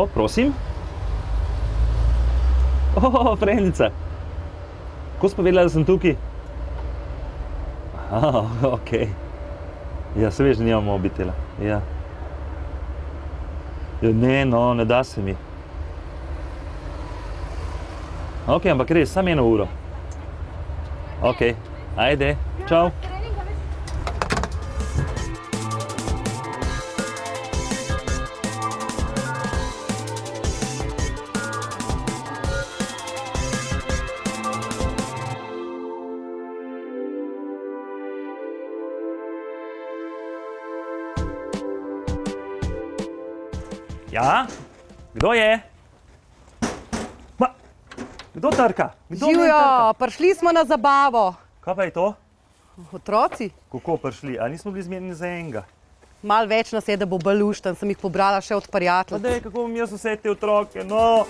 O, prosim. O, frendica. Ko si povedala, da sem tukaj? Aha, okej. Ja, se veš, da nimam mobitela. Ja. Ja, ne, no, ne da se mi. Okej, ampak res, samo 1 uro. Okej, ajde, čau. Ja, kdo je? Ma, kdo trka? Živjo, prišli smo na zabavo. Kaj pa je to? Otroci? Kako prišli? A nismo bili zmenjeni za enega? Mal več nas je, da bo balušten, sem jih pobrala še od Pa prijateljev. dej, kako bom jaz vse te otroke, no!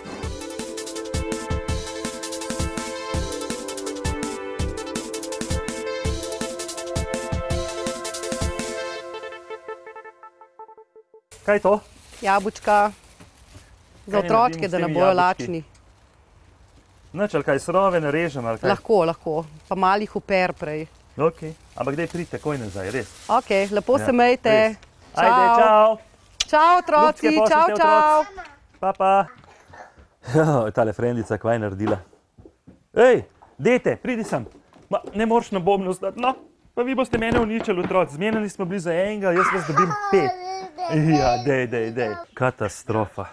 Kaj je to? Jabučka. Za Kaj ne otročke, naredimo s da ne temi bojo jabolčki? lačni. Nič, ali kaj, surove narežem, ali kaj? Lahko. Pa malih uper prej. Ok, ampak dej pridi takoj nazaj, res. Ok, lepo se Ja, mejte. res. Ajde, čau! Čau, otroci, Ljubčke, čau, pošljite, čau. Pa, pa. Tale frendica, kvaj naredila. Ej, dete, pridi sem. Ma, ne moreš na bobnu ostati, no. Pa vi boste mene uničili, otroci. Zmenjeni smo bili za enega, jaz vas dobim 5. Ja, dej. Katastrofa.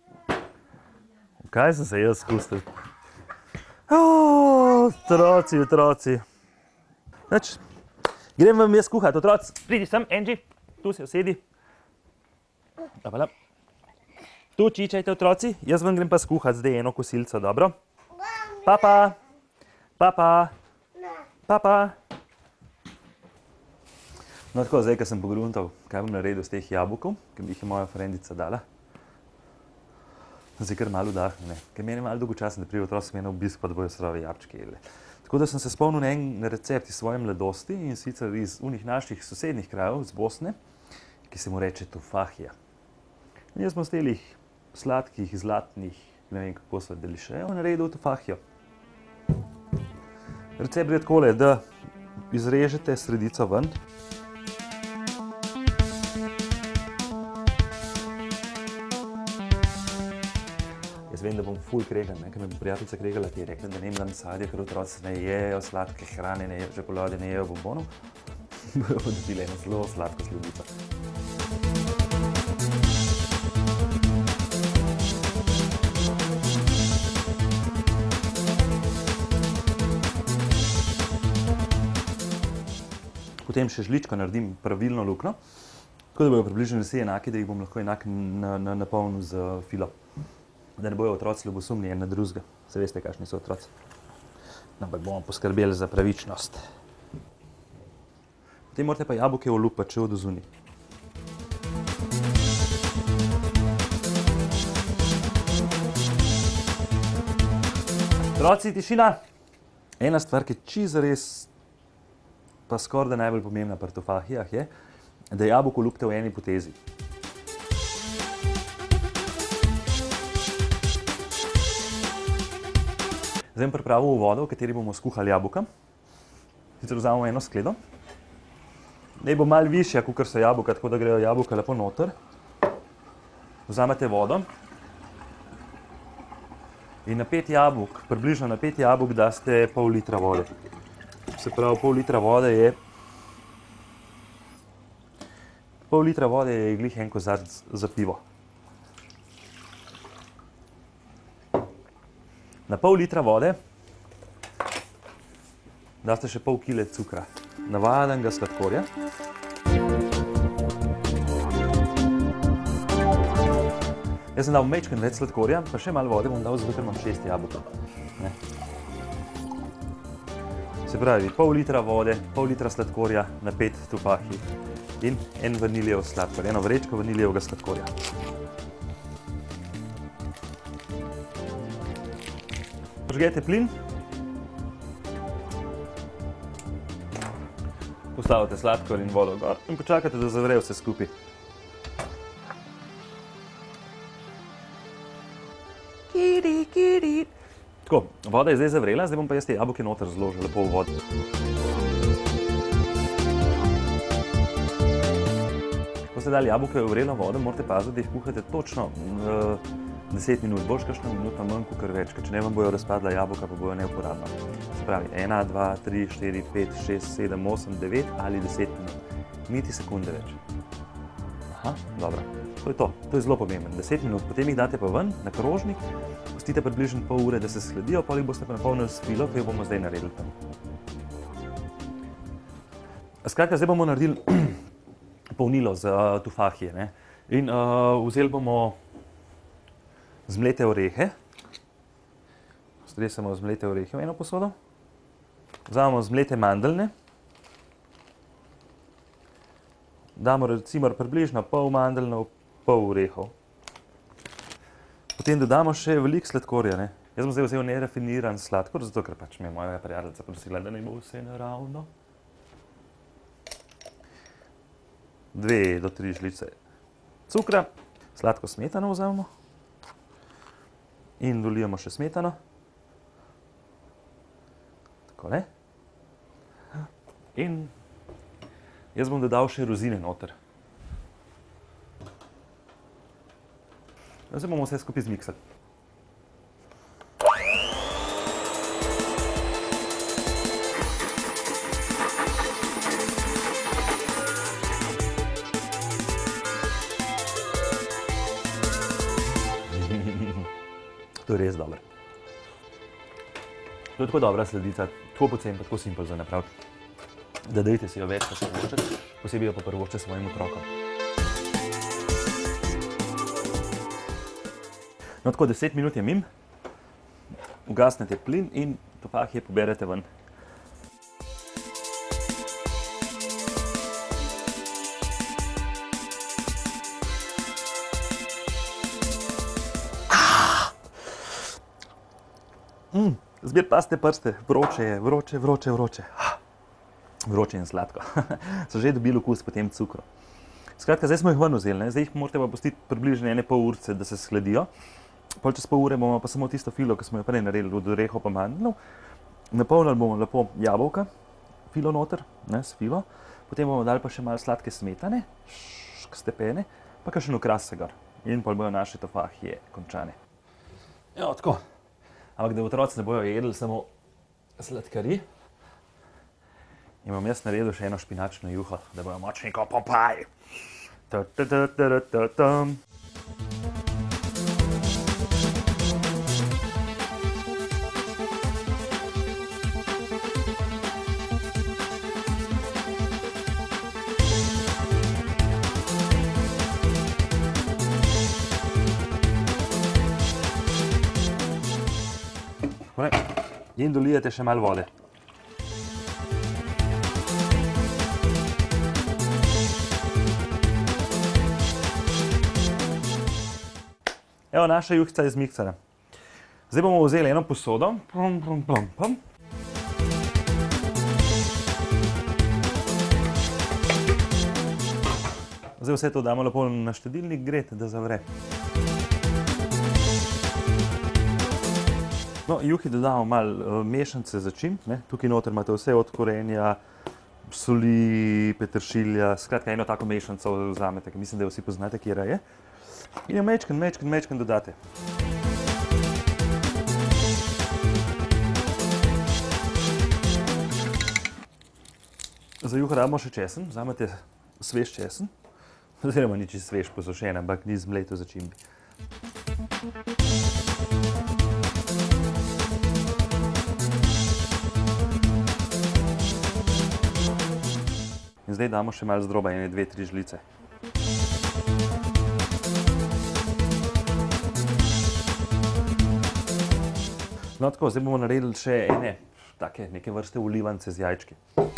Kaj sem se jaz spustil? Otroci. Nič, grem vam jaz kuhati, otroci. Pridi sem, Angie, tu se usedi. Hvala. Tu čičajte, otroci, jaz vam grem pa skuhati zdaj eno kosilco, dobro? Papa. No tako, zdaj, ko sem pogruntal, kaj bom naredil z teh jabolkov, ki bi jih je moja frendica dala. Zdaj kar malo vdahnil, ker meni je malo dolgočasno, da pridejo otroci mene v obisk, pa da bojo surove jabčke jedli. Tako da sem se spomnil na en recept iz svoje mladosti, in sicer iz unih naših sosednjih krajev, z Bosne, ki se mu reče tufahija. In jaz bom z telih sladkih, zlatnih, ne vem kako so delišejo, naredil tufahijo. Recept gre takole, da izrežete sredico ven. Jaz vem, da bom ful kregan, ker me bo prijateljica kregala, ti je rekla, da ne jim dam sadje, ker otroci ne jejo sladke hrane, ne jejo čokolade, ne jejo bombonov. Bojo dobili eno zelo sladko sladico. Potem še žličko naredim pravilno luknjo, tako da bojo približno vsi enaki, da jih bom lahko enak napolnil z filo. Da ne bojo otroci ljubosumni en na drugega. Se veste, kakšni so otroci. Ampak bomo poskrbeli za pravičnost. Potem morate pa jabolke olupati še od zunaj. Otroci, tišina! Ena stvar, ki je čisto res, pa skoraj da najbolj pomembna pri tufahijah je, da jabolko olupite v eni potezi. Zdaj bom pripravil vodo, v kateri bomo skuhali jabolka. Sicer vzamemo eno skledo. Naj bo malo višja, kakor so jabolka, tako da grejo jabolka lepo noter. Vzamete vodo in na 5 jabolk, približno na 5 jabolk daste pol litra vode. Se pravi, pol litra vode je glih en kozarec za pivo. Na pol litra vode daste še pol kile cukra, navadnega sladkorja. Jaz sem dal majčkeno več sladkorja, pa še malo vode bom dal, zato ker imam 6 jabolk. Se pravi, pol litra vode, pol litra sladkorja na 5 tufahij in en vaniljev sladkor, eno vrečko vaniljevega sladkorja. Požgete plin. Postavite sladkor in vodo gor in počakate, da zavre vse skupaj. Tako, voda je zdaj zavrela, zdaj bom pa jaz te jabolke noter zložil lepo v vodo. Ko ste dali jabolke v vrelo vodo, morate paziti, da jih kuhate točno 10 minut, boš kakšno minuto manj, kakor več, ker če ne vam bojo razpadla jabolka, pa bojo neuporabna. Se pravi, 1, 2, 3, 4, 5, 6, 7, 8, 9 ali 10 minut. Niti sekunde več. Aha, dobro. To je to. To je zelo pomembno. 10 minut, potem jih date pa ven, na krožnik, pustite približno pol ure, da se shladijo, potem jih boste pa napolnili s filo, ki jo bomo zdaj naredili tam. Skratka, zdaj bomo naredili polnilo za tufahije, ne? In vzeli bomo zmlete orehe. Stresemo zmlete orehe v eno posodo. Vzamemo zmlete mandeljne. Damo recimo približno pol mandeljnov, pol orehov. Potem dodamo še veliko sladkorja, ne. Jaz bom zdaj vzel nerafiniran sladkor, zato ker pač me je moja prijateljica prosila, da ne bo vse naravno. 2 do 3 žlice cukra, sladko smetano vzamemo in dolijemo še smetano. Takole. In jaz bom dodal še rozine noter. Zdaj bomo vse skupaj zmiksali. To je res dobro. To je tako dobra sladica, tako pocen pa tako simpel za napraviti. Da dajte si jo večkrat privoščiti, posebej jo pa privoščite svojim otrokom. No tako 10 minut je mimo, ugasnete plin in tufahije poberete ven. Zmer pazite prste, vroče je, vroče. Vroče in sladko. So že dobili okus po tem cukru. Skratka, zdaj smo jih ven vzeli, zdaj jih morate pa pustiti približno 1,5 urce, da se shladijo. Pol čez pol ure bomo pa samo tisto filo, ki smo jo prej naredili od orehov pa mandeljnov. Napolnili bomo lepo jabolka, filo noter, s filo. Potem bomo dali pa še malo sladke smetane, stepene, pa kakšen okras se gor. In pol bojo naše tufahije končane. Ja, tako. Ampak da otroci ne bojo jedli samo sladkari, in bom jaz naredil še eno špinačno juho, da bojo močni kot Popeye. In dolijete še malo vode. Evo, naša juhica je zmiksana. Zdaj bomo vzeli eno posodo. Zdaj vse to damo lepo na štedilnik greti, da zavre. No, juhi dodamo malo mešanice začimb. Tukaj noter imate vse od korenja, soli, peteršilja, skratka eno tako mešanico vzamete, ki mislim, da jo vsi poznate, kjera je. In jo mečken dodate. Za juho rabimo še česen, vzamete svež česen, oziroma ni čisto svež posušen, ampak ni zmleto začimbi. In zdaj damo še malo zdroba, 1, 2, 3 žlice. No tako, zdaj bomo naredili še neke vrste olivance z jajčki.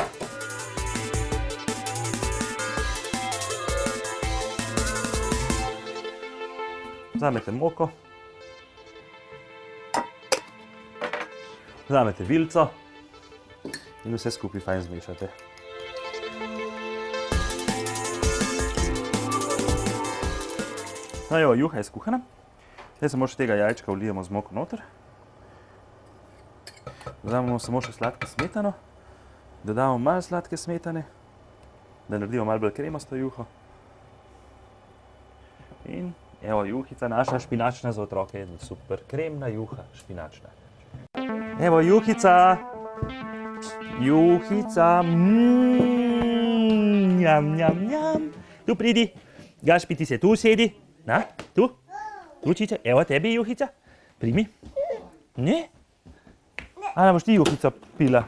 Vzamete moko, vzamete vilico in vse skupaj fajn zmešate. No, juha je skuhana. Zdaj samo še tega jajčka vlijemo z moko noter. Vzamemo samo še sladko smetano, dodamo malo sladke smetane, da naredimo malo bolj kremasto juho. In evo, juhica naša špinačna za otroke, super, kremna juha špinačna. Evo, juhica, juhica, njam, njam, njam. Tu pridi, Gašpi, ti se tu sedi, na, tu, Lučice, evo tebi juhica, primi. Ne? Ana, boš ti juhica pila?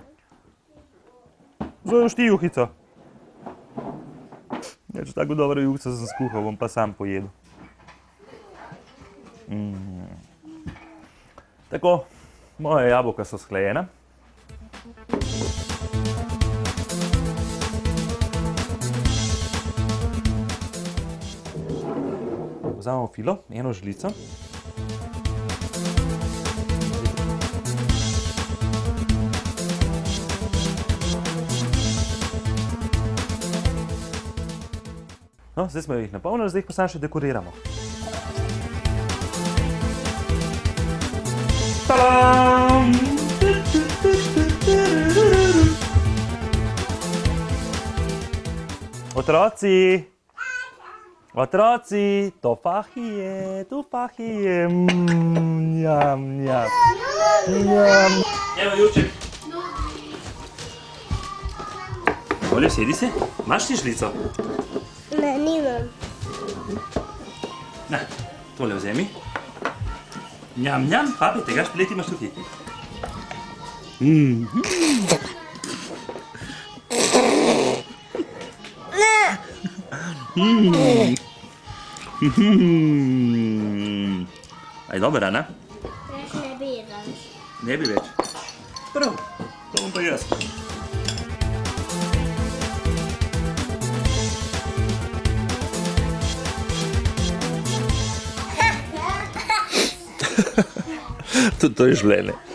Zdaj boš ti juhica. Ja, če tako dobro juhica sem skuhal, bom pa sam pojedel. Tako, moje jabolka so sklejena. Vzamemo filo, eno žlico. No, zdaj smo jih napolnili, zdaj jih pa samo še dekoriramo. Tadam! Otroci! Otroci! Tofahije, tofahije! Njam, njam! Njam! Evo, Jurček! Olje, sedi se. Imaš ti žlico? Ne, nimam. Na, tole vzemi. Njam, njam, papi, tega špileti imaš tudi. Aj dober, Ana? Več ne bi jedel. Ne bi več. Prav, to bom pa jaz. Tudi to je življenje.